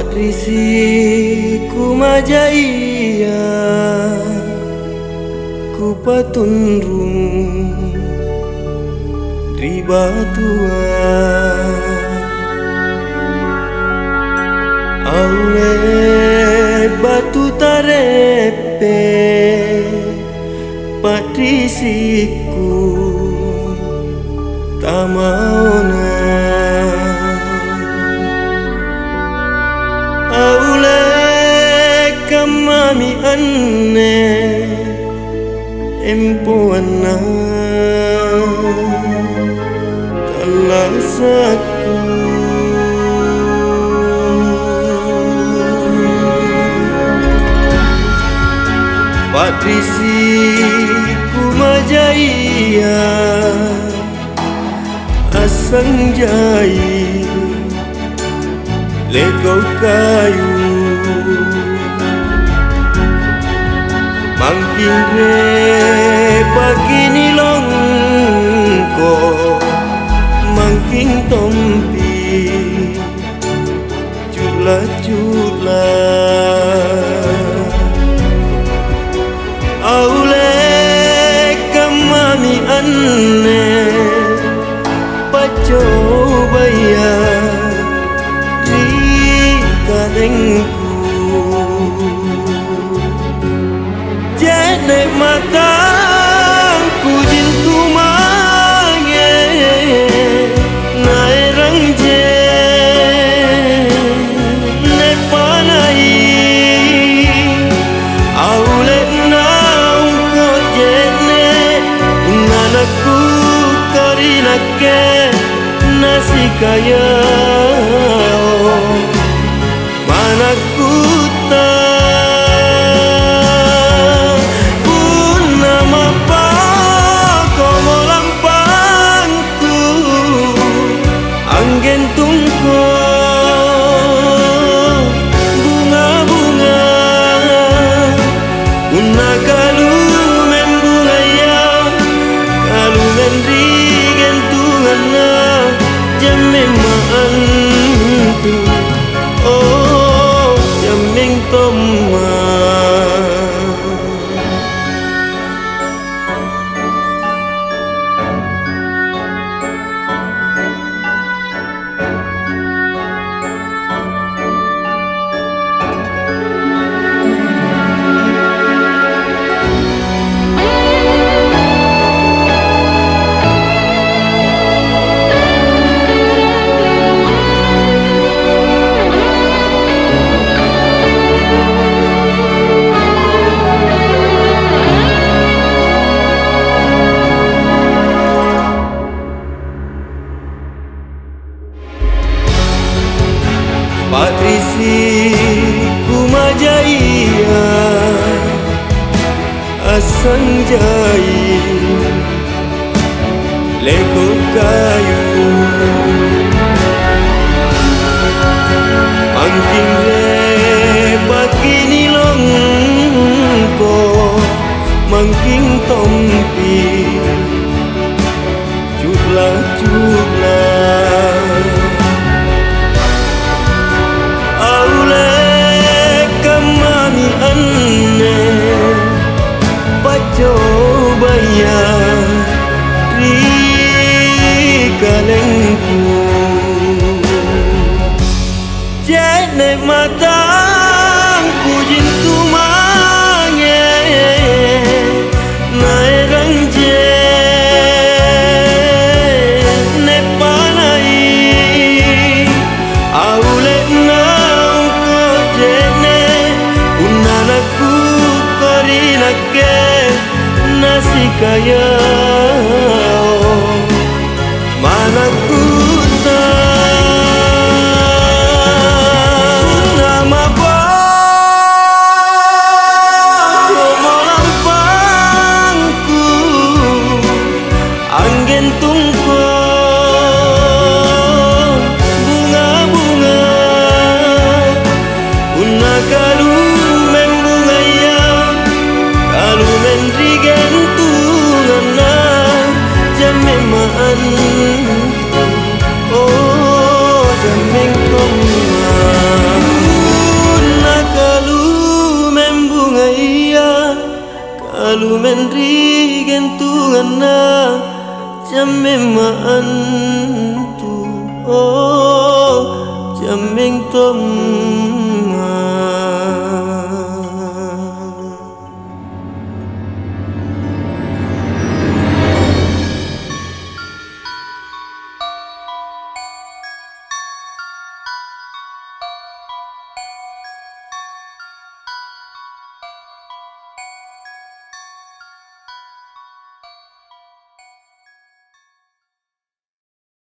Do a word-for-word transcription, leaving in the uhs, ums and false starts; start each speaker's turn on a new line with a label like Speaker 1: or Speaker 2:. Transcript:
Speaker 1: Patrisi ku majaya ku patunrung di batuan aule batu tarepe Patrisiku tamaona aule kamami anne empuana talasaku Patrisi ku majaya asang jai legau kayu mangking re pagini longko mangking tompi cula-cula aule kamami anne pacobaya di kalengku jene matangku jintu mange nairang je ne panai aule naung ko jene nanaku karinake nasi kaya manaku gentungku bunga-bunga una kalu membungaya kalu mendri gentunganna jameng maantu oh jameng toma Patrisi ku majaya asang jai lego kayu angking re bagini longko mangking tompi cula-cula anne pacobaya di kalengku jene matangku jintu mange nairang je ne panai aule naung ko jene unanaku karinake nasi kaya manaku nama pangku anggentungku bunga-bunga unakalu membungaya kalu mendri gentungan menri gentungana jamem antu oh jameng tom